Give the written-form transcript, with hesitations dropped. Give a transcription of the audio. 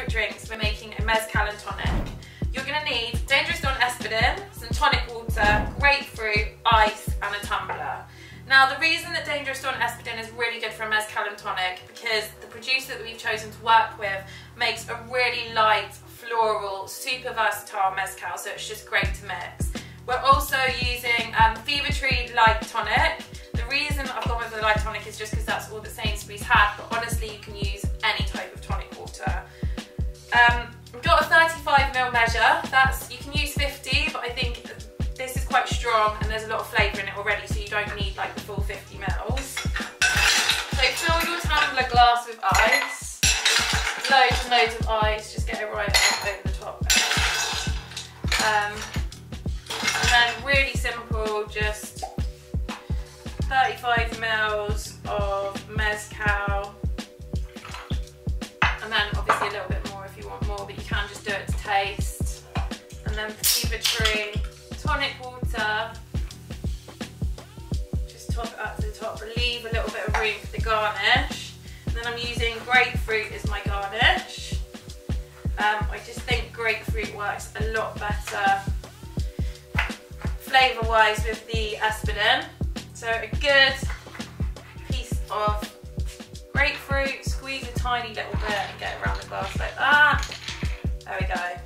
drinks, we're making a Mezcal Tonic. You're going to need Dangerous Don Espadin, some tonic water, grapefruit, ice and a tumbler. Now the reason that Dangerous Don Espadin is really good for a Mezcal Tonic because the producer that we've chosen to work with makes a really light, floral, super versatile Mezcal, so it's just great to mix. We're also using Fever Tree Light Tonic. The reason I've gone with the light tonic is just because that's all that Sainsbury's had, but honestly you can use any type of tonic water. We've got a 35ml measure. You can use 50, but I think this is quite strong and there's a lot of flavour in it already, so you don't need like the full 50 mils. So fill your tumbler glass with ice. Loads and loads of ice, just get it right up over the top there. And then really simple, just 35 mils of Mezcal. And then obviously a little bit more if you want more, but you can just do it to taste. And then Fever Tree tonic water. Just top it up to the top, leave a little bit of room for the garnish. And then I'm using grapefruit as my garnish. I just think grapefruit works a lot better flavour wise with the Espadin. So a good piece of grapefruit, squeeze a tiny little bit and get it around the glass like that. There we go.